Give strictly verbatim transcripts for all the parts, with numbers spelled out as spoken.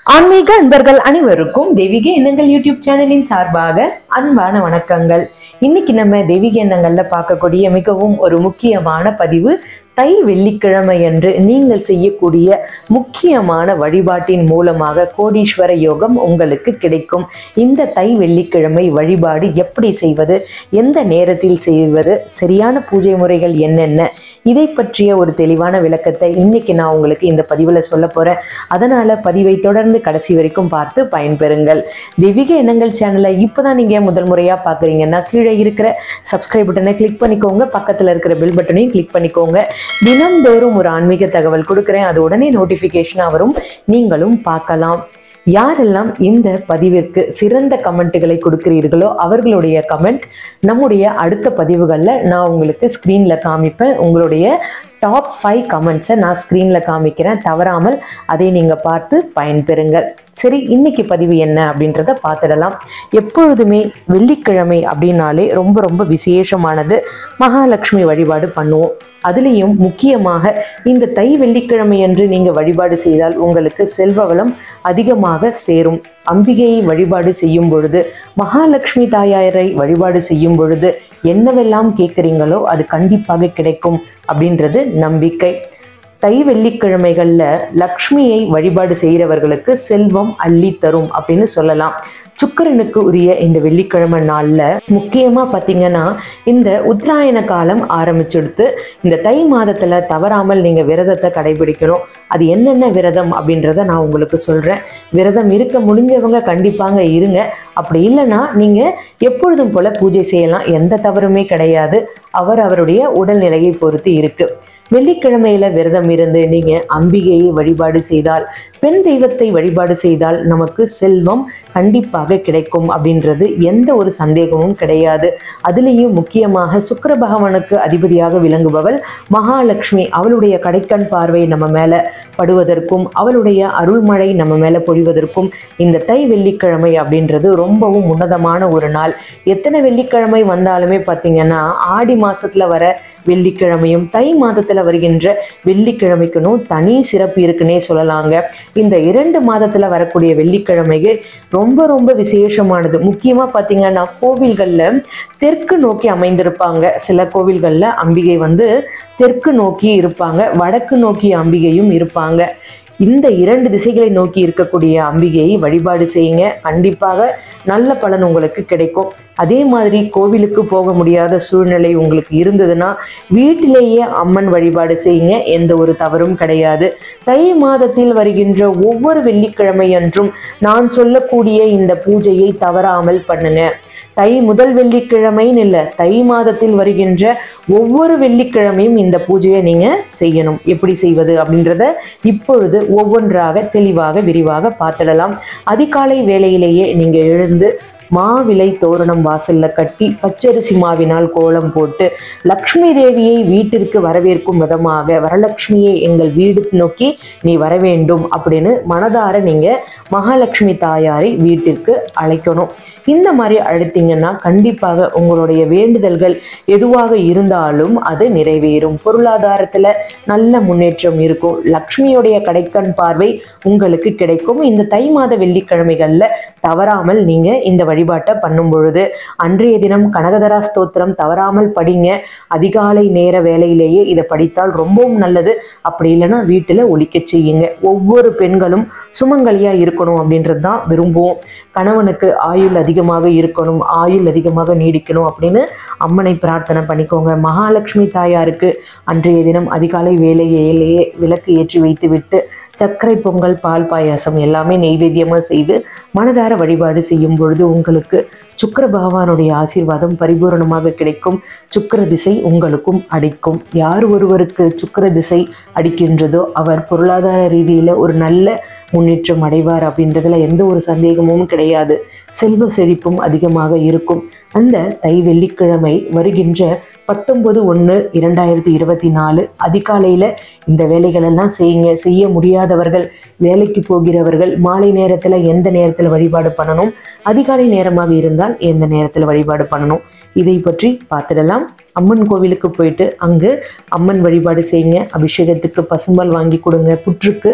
ஆன்மீக அன்பர்கள் அனைவருக்கும் தெய்வீக எண்ணங்கள் யூடியூப் சேனலின் சார்பாக அன்பான வணக்கங்கள். இன்னைக்கு நம்ம தெய்வீக எண்ணங்கள்ல பார்க்கக்கூடிய மிகவும் ஒரு முக்கியமான பதிவு தை வெள்ளிக்கிழமை அன்று நீங்கள் செய்யக்கூடிய முக்கியமான வழிபாட்டின் மூலமாக கோடீஸ்வர யோகம் உங்களுக்கு கிடைக்கும். இந்த தை வெள்ளிக்கிழமை வழிபாடு எப்படி செய்வது, எந்த நேரத்தில் செய்வது, சரியான பூஜை முறைகள் என்னென்ன, இதை பற்றிய ஒரு தெளிவான விளக்கத்தை இன்னைக்கு நான் உங்களுக்கு இந்த பதிவில் சொல்ல போறேன். அதனால பதிவை தொடர்ந்து கடைசி வரைக்கும் பார்த்து பயன்பெறுங்கள். தெய்வீக எண்ணங்கள் சேனலை இப்போதான் நீங்க முதல் முறையா பாக்குறீங்கன்னா கீழே இருக்கிற சப்ஸ்கிரைப் பட்டனை கிளிக் பண்ணிக்கோங்க, பக்கத்துல இருக்கிற பெல் பட்டனையும் கிளிக் பண்ணிக்கோங்க. தினம்தோறும் ஒரு ஆன்மீக தகவல் கொடுக்குறேன், அது உடனே நோட்டிபிகேஷனா வரும், நீங்களும் பார்க்கலாம். யாரெல்லாம் இந்த பதிவிற்கு சிறந்த கமெண்ட்டுகளை கொடுக்கிறீர்களோ அவர்களுடைய கமெண்ட் நம்முடைய அடுத்த பதிவுகளில் நான் உங்களுக்கு ஸ்க்ரீனில் காமிப்பேன். உங்களுடைய டாப் ஃபைவ் கமெண்ட்ஸை நான் ஸ்க்ரீனில் காமிக்கிறேன், தவறாமல் அதை நீங்கள் பார்த்து பயன்பெறுங்கள். சரி, இன்னைக்கு பதிவு என்ன அப்படின்றத பார்த்துடலாம். எப்பொழுதுமே வெள்ளிக்கிழமை அப்படின்னாலே ரொம்ப ரொம்ப விசேஷமானது. மகாலட்சுமி வழிபாடு பண்ணுவோம். அதுலேயும் முக்கியமாக இந்த தை வெள்ளிக்கிழமை அன்று நீங்கள் வழிபாடு செய்தால் உங்களுக்கு செல்வ வளம் அதிகமாக சேரும். அம்பிகையை வழிபாடு செய்யும் பொழுது, மகாலட்சுமி தாயாரை வழிபாடு செய்யும் பொழுது என்னவெல்லாம் கேட்குறீங்களோ அது கண்டிப்பாக கிடைக்கும் அப்படின்றது நம்பிக்கை. தை வெள்ளிக்கிழமைகள்ல லக்ஷ்மியை வழிபாடு செய்கிறவர்களுக்கு செல்வம் அள்ளி தரும் அப்படின்னு சொல்லலாம். சுக்கிரனுக்கு உரிய இந்த வெள்ளிக்கிழமை நாள்ல முக்கியமா பாத்தீங்கன்னா இந்த உத்தராயண காலம் ஆரம்பிச்சுடுத்து. இந்த தை மாதத்துல தவறாமல் நீங்க விரதத்தை கடைபிடிக்கணும். அது என்னென்ன விரதம் அப்படின்றத நான் உங்களுக்கு சொல்றேன். விரதம் இருக்க முடிஞ்சவங்க கண்டிப்பாங்க இருங்க. அப்படி இல்லைன்னா நீங்க எப்பொழுதும் போல பூஜை செய்யலாம், எந்த தவறுமே கிடையாது. அவர் அவருடைய உடல்நிலையை பொறுத்து இருக்கு. வெள்ளிக்கிழமையில விரதம் இருந்து நீங்க அம்பிகையை வழிபாடு செய்தால், பெண் தெய்வத்தை வழிபாடு செய்தால் நமக்கு செல்வம் கண்டிப்பாக கிடைக்கும் அப்படின்றது எந்த ஒரு சந்தேகமும் கிடையாது. அதுலேயும் முக்கியமாக சுக்கிர பகவானுக்கு அதிபதியாக விளங்குபவள் மகாலட்சுமி, அவளுடைய கடைக்கண் பார்வை நம்ம மேல படுவதற்கும் அவளுடைய அருள்மழை நம்ம மேல பொழிவதற்கும் இந்த தை வெள்ளிக்கிழமை அப்படின்றது ரொம்பவும் உன்னதமான ஒரு நாள். எத்தனை வெள்ளிக்கிழமை வந்தாலுமே பார்த்தீங்கன்னா ஆடி மாசத்துல வர வெள்ளிக்கிழமையும் தை மாதத்துல வருகின்ற வெள்ளிக்கிழமைக்குன்னு தனி சிறப்பு இருக்குன்னே சொல்லலாங்க. இந்த இரண்டு மாதத்துல வரக்கூடிய வெள்ளிக்கிழமைக்கு ரொம்ப ரொம்ப விசேஷமானது. முக்கியமா பாத்தீங்கன்னா கோவில்கள்ல தெற்கு நோக்கி அமைந்திருப்பாங்க. சில கோவில்கள்ல அம்பிகை வந்து தெற்கு நோக்கி இருப்பாங்க, வடக்கு நோக்கி அம்பிகையும் இருப்பாங்க. இந்த இரண்டு திசைகளை நோக்கி இருக்கக்கூடிய அம்பிகையை வழிபாடு செய்யுங்க, கண்டிப்பாக நல்ல பலன் உங்களுக்கு கிடைக்கும். அதே மாதிரி கோவிலுக்கு போக முடியாத சூழ்நிலை உங்களுக்கு இருந்ததுன்னா வீட்டிலேயே அம்மன் வழிபாடு செய்யுங்க, எந்த ஒரு தவறும் கிடையாது. தை மாதத்தில் வருகின்ற ஒவ்வொரு வெள்ளிக்கிழமை அன்றும் நான் சொல்லக்கூடிய இந்த பூஜையை தவறாமல் பண்ணுங்க. தை முதல் வெள்ளிக்கிழமைன்னு இல்லை, தை மாதத்தில் வருகின்ற ஒவ்வொரு வெள்ளிக்கிழமையும் இந்த பூஜையை நீங்க செய்யணும். எப்படி செய்வது அப்படின்றத இப்பொழுது ஒவ்வொன்றாக தெளிவாக விரிவாக பார்த்துடலாம். அதிகாலை வேளையிலேயே நீங்க எழுந்து மாவிலை தோரணம் வாசல்ல கட்டி பச்சரிசி மாவினால் கோலம் போட்டு லக்ஷ்மி தேவியை வீட்டிற்கு வரவேற்கும் விதமாக, வரலட்சுமியை எங்கள் வீடு நோக்கி நீ வர வேண்டும் அப்படின்னு மனதார நீங்க மகாலட்சுமி தாயாரை வீட்டிற்கு அழைக்கணும். இந்த மாதிரி அழைத்தீங்கன்னா கண்டிப்பாக உங்களுடைய வேண்டுதல்கள் எதுவாக இருந்தாலும் அது நிறைவேறும். பொருளாதாரத்துல நல்ல முன்னேற்றம் இருக்கும். லக்ஷ்மியுடைய கடைக்கண் பார்வை உங்களுக்கு கிடைக்கும். இந்த தை மாத வெள்ளிக்கிழமைகள்ல தவறாமல் நீங்க இந்த வழிபாட்டை பண்ணும் பொழுது அன்றைய தினம் கனகதரா ஸ்தோத்திரம் தவறாமல் படிங்க. அதிகாலை நேர வேலையிலேயே இதை படித்தால் ரொம்பவும் நல்லது. அப்படி இல்லைன்னா வீட்டுல ஒலிக்க செய்யுங்க. ஒவ்வொரு பெண்களும் சுமங்கலியா இருக்கணும் அப்படின்றது தான் விரும்புவோம். கணவனுக்கு ஆயுள் அதிகமாக இருக்கணும், ஆயுள் அதிகமாக நீடிக்கணும் அப்படின்னு அம்மனை பிரார்த்தனை பண்ணிக்கோங்க. மகாலட்சுமி தாயாருக்கு அன்றைய தினம் அதிகாலை வேலையிலேயே விளக்கு ஏற்றி வைத்து விட்டு சர்க்கரை பொங்கல், பால் பாயாசம் எல்லாமே நெய்வேத்தியமாக செய்து மனதார வழிபாடு செய்யும் பொழுது உங்களுக்கு சுக்கிர பகவானுடைய ஆசீர்வாதம் பரிபூரணமாக கிடைக்கும். சுக்கிர திசை உங்களுக்கும் அடிக்கும். யார் ஒருவருக்கு சுக்கிர திசை அடிக்கின்றதோ அவர் பொருளாதார ரீதியில் ஒரு நல்ல முன்னேற்றம் அடைவார் அப்படின்றதுல எந்த ஒரு சந்தேகமும் கிடையாது. செல்வ செழிப்பும் அதிகமாக இருக்கும். அந்த தை வெள்ளிக்கிழமை வருகின்ற பத்தொன்பது ஒன்று இரண்டாயிரத்தி இருபத்தி நாலு அதிகாலையில இந்த வேலைகள் எல்லாம் செய்யுங்க. செய்ய முடியாதவர்கள், வேலைக்கு போகிறவர்கள் மாலை நேரத்துல எந்த நேரத்துல வழிபாடு பண்ணணும், அதிகாலை நேரமாக இருந்தால் எந்த நேரத்துல வழிபாடு பண்ணணும், இதை பற்றி பார்த்துடலாம். அம்மன் கோவிலுக்கு போயிட்டு அங்கு அம்மன் வழிபாடு செய்யுங்க. அபிஷேகத்துக்கு பசும்பால் வாங்கி கொடுங்க. புற்றுக்கு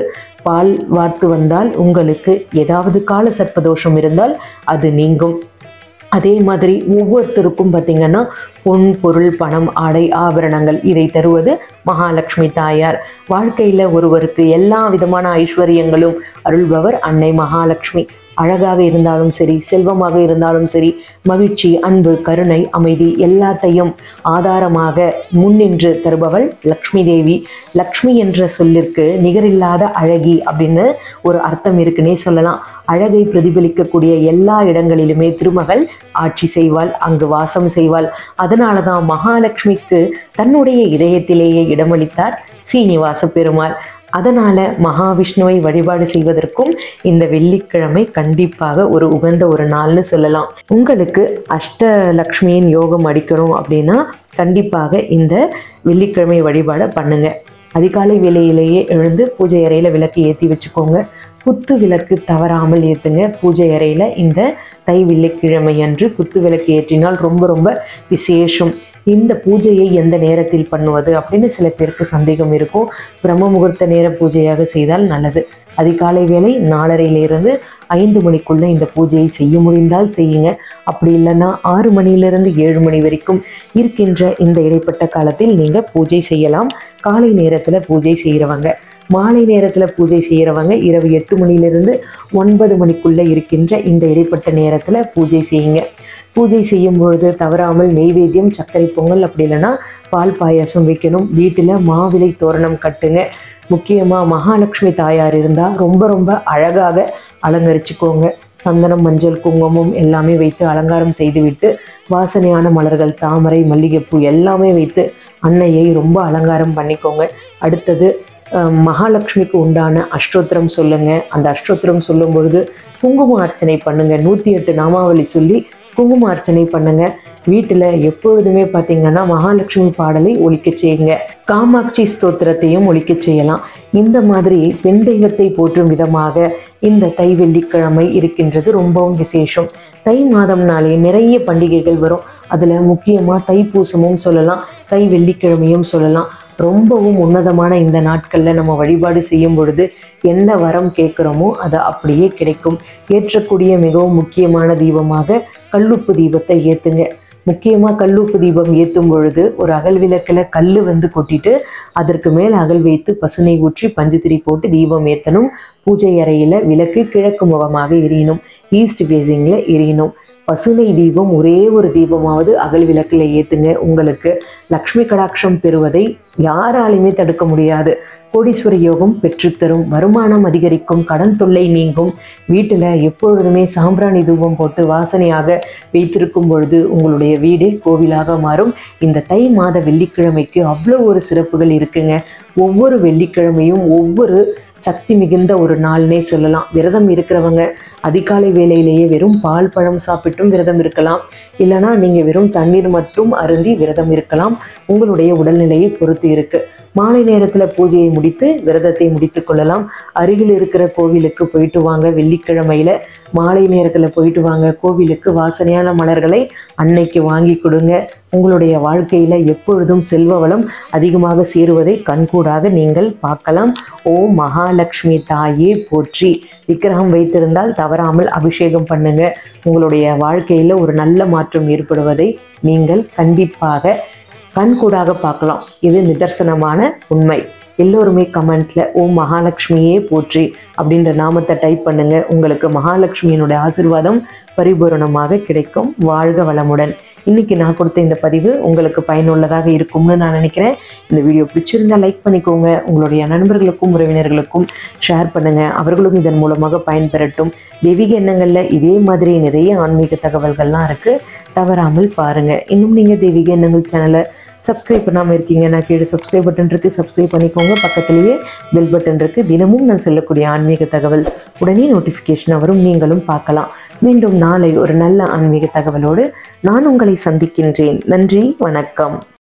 பால் வார்த்து வந்தால் உங்களுக்கு ஏதாவது கால சர்ப்பதோஷம் இருந்தால் அது நீங்கும். அதே மாதிரி ஒவ்வொருத்தருக்கும் பார்த்திங்கன்னா பொன் பொருள் பணம் ஆடை ஆபரணங்கள் இதை தருவது மகாலட்சுமி தாயார். வாழ்க்கையில் ஒருவருக்கு எல்லா விதமான ஐஸ்வர்யங்களும் அருள்பவர் அன்னை மகாலட்சுமி. அழகாக இருந்தாலும் சரி, செல்வமாக இருந்தாலும் சரி, மகிழ்ச்சி, அன்பு, கருணை, அமைதி எல்லாத்தையும் ஆதாரமாக முன்னின்று தருபவள் லக்ஷ்மி தேவி. லக்ஷ்மி என்ற சொல்லிற்கு நிகரில்லாத அழகி அப்படின்னு ஒரு அர்த்தம் இருக்குன்னே சொல்லலாம். அழகை பிரதிபலிக்கக்கூடிய எல்லா இடங்களிலுமே திருமகள் ஆட்சி செய்வாள், அங்கு வாசம் செய்வாள். அதனால தான் மகாலட்சுமிக்கு தன்னுடைய இதயத்திலேயே இடமளித்தார் சீனிவாச பெருமாள். அதனால மகாவிஷ்ணுவை வழிபாடு செய்வதற்கும் இந்த வெள்ளிக்கிழமை கண்டிப்பாக ஒரு உகந்த ஒரு நாள்னு சொல்லலாம். உங்களுக்கு அஷ்டலக்ஷ்மியின் யோகம் அடிக்கணும் அப்படின்னா கண்டிப்பாக இந்த வெள்ளிக்கிழமை வழிபாடை பண்ணுங்க. அதிகாலை வேளையிலேயே எழுந்து பூஜை அறையில விளக்கு ஏற்றி வச்சுக்கோங்க. குத்து விளக்கு தவறாமல் ஏற்றுங்க. பூஜை அறையில இந்த தை வெள்ளிக்கிழமை அன்று குத்து விளக்கு ஏற்றினால் ரொம்ப ரொம்ப விசேஷம். இந்த பூஜையை எந்த நேரத்தில் பண்ணுவது அப்படின்னு சில பேருக்கு சந்தேகம் இருக்கும். பிரம்ம முகூர்த்த நேர பூஜையாக செய்தால் நல்லது. அதிகாலை வேளை நாலரையிலிருந்து ஐந்து மணிக்குள்ள இந்த பூஜையை செய்ய முடிந்தால் செய்யுங்க. அப்படி இல்லைன்னா ஆறு மணியிலிருந்து ஏழு மணி வரைக்கும் இருக்கின்ற இந்த இடைப்பட்ட காலத்தில் நீங்க பூஜை செய்யலாம். காலை நேரத்துல பூஜை செய்கிறவங்க, மாலை நேரத்தில் பூஜை செய்கிறவங்க இரவு எட்டு மணிலிருந்து ஒன்பது மணிக்குள்ளே இருக்கின்ற இந்த இடைப்பட்ட நேரத்தில் பூஜை செய்யுங்க. பூஜை செய்யும் பொழுது தவறாமல் நெய்வேத்தியம், சர்க்கரை பொங்கல், அப்படி இல்லைன்னா பால் பாயாசம் வைக்கணும். வீட்டில் மாவிலை தோரணம் கட்டுங்க. முக்கியமாக மகாலட்சுமி தாயார் இருந்தால் ரொம்ப ரொம்ப அழகாக அலங்கரிச்சுக்கோங்க. சந்தனம், மஞ்சள், குங்குமம் எல்லாமே வைத்து அலங்காரம் செய்துவிட்டு வாசனையான மலர்கள், தாமரை, மல்லிகைப்பூ எல்லாமே வைத்து அன்னையை ரொம்ப அலங்காரம் பண்ணிக்கோங்க. அடுத்தது மகாலட்சுமிக்கு உண்டான அஷ்டோத்திரம் சொல்லுங்க. அந்த அஷ்டோத்திரம் சொல்லும் பொழுது குங்கும அர்ச்சனை பண்ணுங்க. நூற்றி எட்டு நாமாவளி சொல்லி குங்கும அர்ச்சனை பண்ணுங்க. வீட்டில் எப்பொழுதுமே பார்த்தீங்கன்னா மகாலட்சுமி பாடலை ஒலிக்க செய்யுங்க. காமாட்சி ஸ்தோத்திரத்தையும் ஒலிக்க செய்யலாம். இந்த மாதிரி பெண் தெய்வத்தை போற்றும் விதமாக இந்த தை வெள்ளிக்கிழமை இருக்கின்றது ரொம்பவும் விசேஷம். தை மாதம்னாலே நிறைய பண்டிகைகள் வரும். அதில் முக்கியமாக தைப்பூசமும் சொல்லலாம், தை வெள்ளிக்கிழமையும் சொல்லலாம். ரொம்பவும் உன்னதமான இந்த நாட்களில் நம்ம வழிபாடு செய்யும் பொழுது என்ன வரம் கேட்குறோமோ அது அப்படியே கிடைக்கும். ஏற்றக்கூடிய மிகவும் முக்கியமான தீபமாக கல்லுப்பு தீபத்தை ஏற்றுங்க. முக்கியமாக கல்லுப்பு தீபம் ஏற்றும் பொழுது ஒரு அகல் விளக்கில் கல் வந்து கொட்டிட்டு அதற்கு மேல் அகல் வைத்து பசுனை ஊற்றி பஞ்சுத்திரி போட்டு தீபம் ஏற்றணும். பூஜை அறையில் விளக்கு கிழக்கு முகமாக எரியணும், ஈஸ்ட் ஃபேஸிங்கில் எரியணும். பசுனை தீபம் ஒரே ஒரு தீபமாவது அகல் விளக்கில் ஏற்றுங்க. உங்களுக்கு லக்ஷ்மி கடாட்சம் பெறுவதை யாராலுமே தடுக்க முடியாது. கோடீஸ்வர யோகம் பெற்றுத்தரும், வருமானம் அதிகரிக்கும், கடன் தொல்லை நீங்கும். வீட்டில் எப்பொழுதுமே சாம்பிராணி தூபம் போட்டு வாசனையாக வைத்திருக்கும் பொழுது உங்களுடைய வீடு கோவிலாக மாறும். இந்த தை மாத வெள்ளிக்கிழமைக்கு அவ்வளோ ஒரு சிறப்புகள் இருக்குங்க. ஒவ்வொரு வெள்ளிக்கிழமையும் ஒவ்வொரு சக்தி மிகுந்த ஒரு நாள்னே சொல்லலாம். விரதம் இருக்கிறவங்க அதிகாலை வேளையிலேயே வெறும் பால் பழம் சாப்பிட்டும் விரதம் இருக்கலாம். இல்லைனா நீங்கள் வெறும் தண்ணீர் மட்டும் அருந்தி விரதம் இருக்கலாம். உங்களுடைய உடல்நிலையை பொறுத்து இருக்கு. மாலை நேரத்தில் பூஜையை முடித்து விரதத்தை முடித்து கொள்ளலாம். அருகில் இருக்கிற கோவிலுக்கு போயிட்டு வாங்க. வெள்ளிக்கிழமையில மாலை நேரத்தில் போயிட்டு வாங்க. கோவிலுக்கு வாசனையான மலர்களை அன்னைக்கு வாங்கி கொடுங்க. உங்களுடைய வாழ்க்கையில எப்பொழுதும் செல்வ வளம் அதிகமாக சேருவதை கண்கூடாக நீங்கள் பார்க்கலாம். ஓம் மகாலட்சுமி தாயே போற்றி. விக்கிரகம் வைத்திருந்தால் தவறாமல் அபிஷேகம் பண்ணுங்க. உங்களுடைய வாழ்க்கையில ஒரு நல்ல மாற்றம் ஏற்படுவதை நீங்கள் கண்டிப்பாக கண்கூடாக பார்க்கலாம். இது நிதர்சனமான உண்மை. எல்லோருமே கமெண்ட்ல ஓம் மகாலட்சுமியே போற்றி அப்படின்ற நாமத்தை டைப் பண்ணுங்க. உங்களுக்கு மகாலட்சுமியினுடைய ஆசீர்வாதம் பரிபூரணமாக கிடைக்கும். வாழ்க வளமுடன். இன்னைக்கு நான் கொடுத்த இந்த பதிவு உங்களுக்கு பயனுள்ளதாக இருக்கும்னு நான் நினைக்கிறேன். இந்த வீடியோ பிடிச்சிருந்தா லைக் பண்ணிக்கோங்க. உங்களுடைய நண்பர்களுக்கும் உறவினர்களுக்கும் ஷேர் பண்ணுங்க. அவர்களும் இதன் மூலமாக பயன்பெறட்டும். தெய்வீக எண்ணங்கள்ல இதே மாதிரி நிறைய ஆன்மீக தகவல்கள்லாம் இருக்கு, தவறாமல் பாருங்க. இன்னும் நீங்க தெய்வீக எண்ணங்கள் சேனலை சப்ஸ்கிரைப் பண்ணாமல் இருக்கீங்கன்னா கீழே சப்ஸ்கிரைப் பட்டன் இருக்கு, சப்ஸ்கிரைப் பண்ணிக்கோங்க. பக்கத்திலேயே பெல் பட்டன் இருக்கு. தினமும் நான் சொல்லக்கூடிய ஆன்மீக தகவல் உடனே நோட்டிஃபிகேஷன் வரும், நீங்களும் பார்க்கலாம். மீண்டும் நாளை ஒரு நல்ல ஆன்மீக தகவலோடு நான் உங்களை சந்திக்கின்றேன். நன்றி, வணக்கம்.